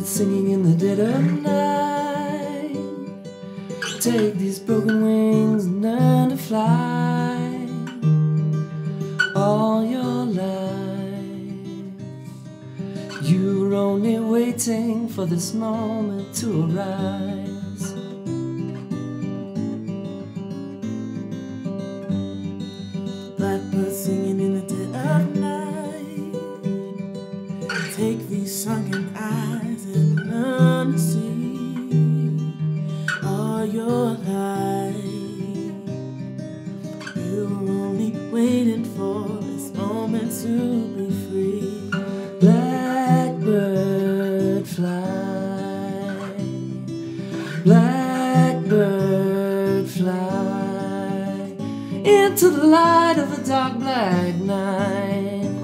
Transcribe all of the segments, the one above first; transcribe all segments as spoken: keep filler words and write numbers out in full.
singing in the dead of night. Take these broken wings and learn to fly all your life. You were only waiting for this moment to arise. Blackbird singing in the dead of night. Take these sunken eyes and learn to see all your life. You were only waiting for this moment to be free. Blackbird fly, blackbird fly into the light of a dark black night.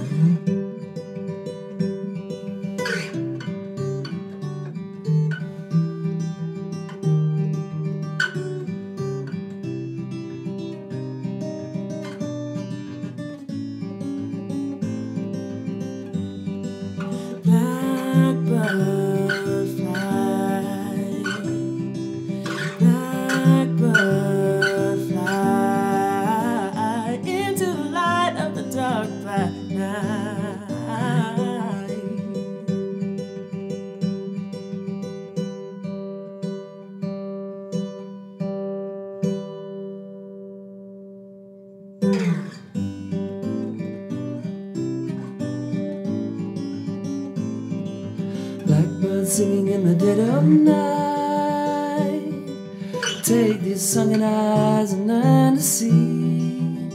Blackbird fly, blackbird fly into the light of the dark black night. Blackbird singing in the dead of night. Take these sunken eyes and learn to see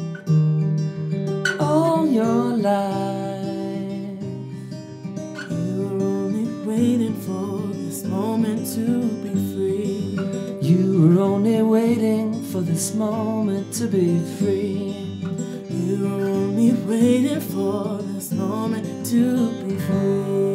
all your life. You were only waiting for this moment to be free. You were only waiting for this moment to be free. You were only waiting for this moment to be free.